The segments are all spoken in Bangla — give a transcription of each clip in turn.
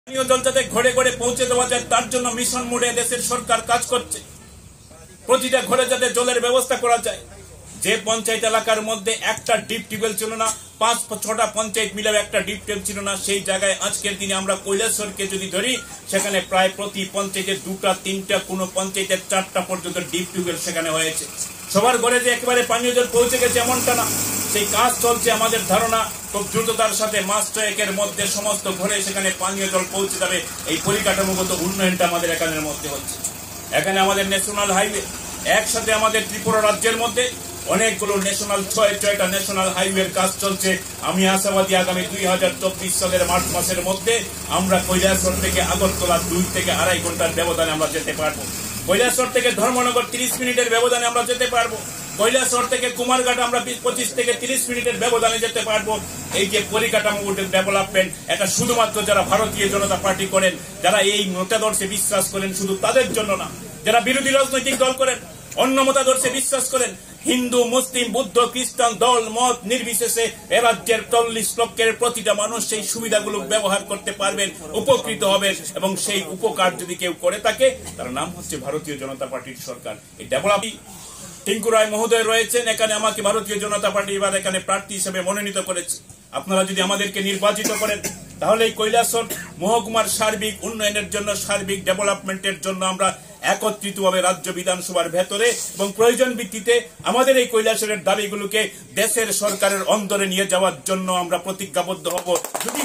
পানীয় জল যাতে ঘরে ঘরে পৌঁছে দেওয়া যায় তার জন্য মিশন মোডে দেশের সরকার কাজ করছে। প্রতিটা ঘরে যাতে জলের ব্যবস্থা করা যায়। যে পঞ্চায়েত এলাকার মধ্যে একটা ডিপ টিউবওয়েল ছিল না, 5-6টা পঞ্চায়েত মিলে একটা ডিপ টিউবওয়েল ছিল না, সেই জায়গায় আজকের দিনে আমরা কৈলাসহরকে যদি ধরি, সেখানে প্রায় প্রতি পঞ্চায়েতে 2টা-3টা, কোনো পঞ্চায়েতের 4টা পর্যন্ত ডিপ টিউবওয়েল সেখানে হয়েছে। সবার ঘরে যে একেবারে পানীয় জল পৌঁছে গেছে এমনটা না, সেই কাজ চলছে। আমাদের ধারণা খুব দ্রুততার সাথে মাস 6-এর মধ্যে সমস্ত ঘরে সেখানে পানীয় জল পৌঁছে যাবে। এই পরিকাঠামোগত উন্নয়নটা আমাদের এখানের মধ্যে হচ্ছে। এখানে আমাদের ন্যাশনাল হাইওয়ে, একসাথে আমাদের ত্রিপুরা রাজ্যের মধ্যে অনেকগুলো ন্যাশনাল 6টা ন্যাশনাল হাইওয়ের কাজ চলছে। আমি আশাবাদী আগামী 2024 সালের মার্চ মাসের মধ্যে আমরা কৈলাসহর থেকে আগরতলা 2 থেকে 2.5 ঘন্টার ব্যবধানে আমরা যেতে পারবো। কৈলাসহর থেকে ধর্মনগর 30 মিনিটের ব্যবধানে আমরা যেতে পারবো। কৈলাসহর থেকে কুমারঘাট আমরা 25 থেকে 30 মিনিটের ব্যবধানে যেতে পারবো। এই যে পরিকাঠামো ডেভেলপমেন্ট, এটা শুধুমাত্র যারা ভারতীয় জনতা পার্টি করেন, যারা এই মতাদর্শে বিশ্বাস করেন, শুধু তাদের জন্য না, যারা বিরোধী রাজনৈতিক দল করেন, অন্য মতাদর্শে বিশ্বাস করেন, হিন্দু, মুসলিম, বৌদ্ধ, খ্রিস্টান, দল মত নির্বিশেষে এ রাজ্যের 40 লক্ষের প্রতিটা মানুষ সেই সুবিধাগুলো ব্যবহার করতে পারবেন, উপকৃত হবেন। এবং সেই উপকার যদি কেউ করে থাকে, তার নাম হচ্ছে ভারতীয় জনতা পার্টির সরকার। এই ডেভেলপিং টিঙ্কু রায় মহোদয় রয়েছেন এখানে, আমাকে ভারতীয় জনতা পার্টি এবার এখানে প্রার্থী হিসেবে মনোনীত করেছে। আপনারা যদি আমাদেরকে নির্বাচিত করেন, তাহলে এই কৈলাসহর মহকুমার সার্বিক উন্নয়নের জন্য, সার্বিক ডেভেলপমেন্টের জন্য আমরা একত্রিতভাবে রাজ্য বিধানসভার ভেতরে এবং প্রয়োজন ভিত্তিতে আমাদের এই কৈলাসহরের দাবিগুলোকে দেশের সরকারের অন্তরে নিয়ে যাওয়ার জন্য আমরা প্রতিজ্ঞাবদ্ধ হব। যদি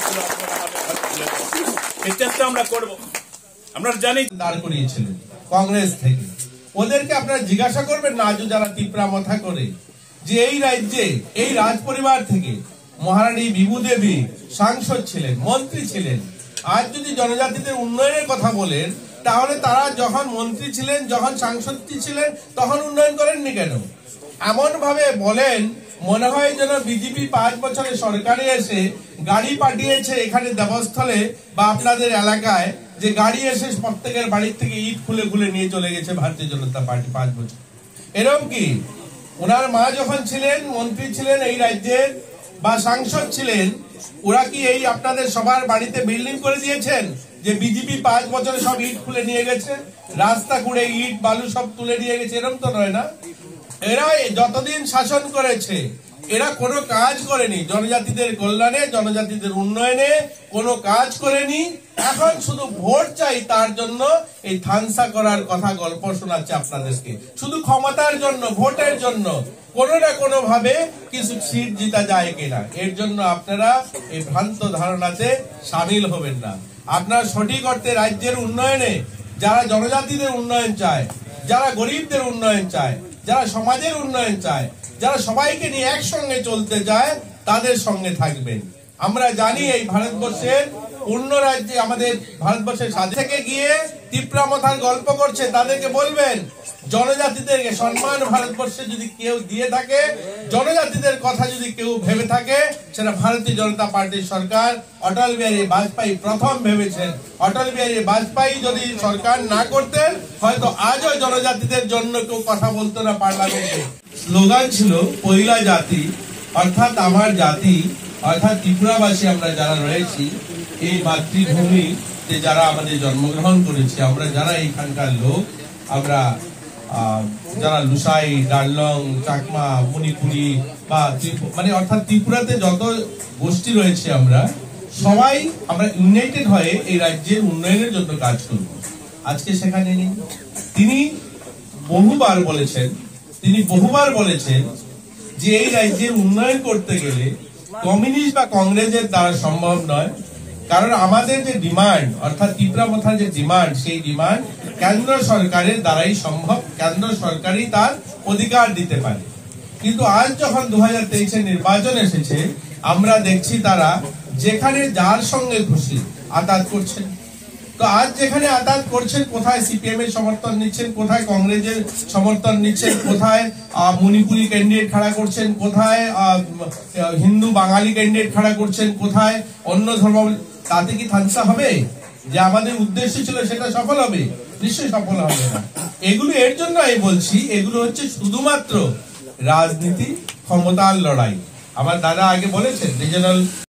এই চেষ্টা আমরা করব। আমরা জানি দাঁড় করিয়েছিলেন কংগ্রেস থেকে, ওদেরকে আপনারা জিজ্ঞাসা করবেন না, আজও যারা তীব্রা মাথা করে, যে এই রাজ্যে এই রাজ পরিবার থেকে মহারানী বিভূদেবী সাংসদ ছিলেন, মন্ত্রী ছিলেন। আজ যদি জনজাতিদের উন্নয়নের কথা বলেন, তাহলে তারা যখন মন্ত্রী ছিলেন, যখন সাংসদ ছিলেন, তখন উন্নয়ন করেননি কেন? এমন ভাবে বলেন মনে হয় যেন বিজেপি 5 বছরে সরকারে এসে গাড়ি পাঠিয়েছে এখানে দেবস্থলে বা আপনাদের এলাকায়, যে গাড়ি এসে প্রত্যেকের বাড়ির থেকে ইট খুলে খুলে নিয়ে চলে গেছে ভারতীয় জনতা পার্টি 5 বছর। এরকম কি ওনার মা যখন ছিলেন, মন্ত্রী ছিলেন এই রাজ্যের বা সাংসদ ছিলেন, ওরা কি এই আপনাদের সবার বাড়িতে বিল্ডিং করে দিয়েছেন যে বিজেপি 5 বছরে সব ইট খুলে নিয়ে গেছে, রাস্তা খুঁড়ে ইট বালু সব তুলে নিয়ে গেছে? এরকম তো নয় না। এরা যতদিন শাসন করেছে এরা কোনো কাজ করেনি জনজাতিদের কল্যাণে, জনজাতিদের উন্নয়নে কোনো কাজ করেনি। এখন শুধু ভোট চাই, তার জন্য এই থানসা করার কথা গল্প শোনাচ্ছে আপনাদেরকে, শুধু ক্ষমতার জন্য, ভোটের জন্য, কোনো না কোনো ভাবে কিছু সিট জিতা যায় কিনা, এর জন্য আপনারা এই ভ্রান্ত ধারণাতে সামিল হবেন না। আপনারা সঠিক অর্থে রাজ্যের উন্নয়নে, যারা জনজাতিদের উন্নয়ন চায়, যারা গরিবদের উন্নয়ন চায়, যারা সমাজের উন্নয়ন চায়, যারা সবাইকে নিয়ে একসঙ্গে চলতে চায়, তাদের সঙ্গে থাকবেন। আমরা জানি এই ভারতবর্ষের অন্য রাজ্যে, আমাদের ভারতবর্ষের সাথে থেকে গিয়ে তীব্রা মাথার গল্প করছে, তাদেরকে বলবেন জনজাতিদেরকে সম্মান ভারতবর্ষে যদি কেউ দিয়ে থাকে, জনজাতিদের কথা যদি কেউ ভেবে থাকে, সেটা ভারতীয় জনতা পার্টির সরকার। অটল বিহারী বাজপেয়ী প্রথম ভেবেছেন। অটল বিহারী বাজপেয়ী যদি সরকার না করতেন, হয়তো আজও জনজাতিদের জন্য কেউ কথা বলতো না পার্লামেন্টে। স্লোগান ছিল পয়লা জাতি, অর্থাৎ আমার জাতি, অর্থাৎ ত্রিপুরাবাসী আমরা যারা রয়েছি, এই মাতৃভূমিতে যারা আমাদের জন্মগ্রহণ করেছি, আমরা যারা এখানকার লোক, আমরা যারা লুসাই, ডারলং, চাকমা, মণিপুরি বা মানে অর্থাৎ ত্রিপুরাতে যত গোষ্ঠী রয়েছে, আমরা সবাই আমরা ইউনাইটেড হয়ে এই রাজ্যের উন্নয়নের জন্য কাজ করব। আজকে সেখানে নেই। তিনি বহুবার বলেছেন যে এই রাজ্যের উন্নয়ন করতে গেলে কমিউনিস্ট বা কংগ্রেসের দ্বারা সম্ভব নয়, কারণ আমাদের যে ডিমান্ড, অর্থাৎ তীব্রা মাথার যে ডিমান্ড, সেই ডিমান্ড কেন্দ্র সরকারের দ্বারাই সম্ভব, কেন্দ্র সরকারই তার অধিকার দিতে পারে। কিন্তু আজ যখন 2023-এর নির্বাচন এসেছে, আমরা দেখছি তারা যেখানে যার সঙ্গে খুশি আতাত করছেন। তো আজ যেখানে আতাত করছেন, কোথায় সিপিএম এর সমর্থন নিচ্ছেন, কোথায় কংগ্রেসের সমর্থন নিচ্ছেন, কোথায় মণিপুরি ক্যান্ডিডেট খাড়া করছেন, কোথায় হিন্দু বাঙালি ক্যান্ডিডেট খাড়া করছেন, কোথায় অন্য ধর্ম, তাতে কি থানসা হবে? যে আমাদের উদ্দেশ্য ছিল সেটা সফল হবে? নিশ্চয়ই সফল হবে না। এগুলো এর জন্য আমি বলছি, এগুলো হচ্ছে শুধুমাত্র রাজনীতি, ক্ষমতার লড়াই। আমার দাদা আগে বলেছেন রিজনাল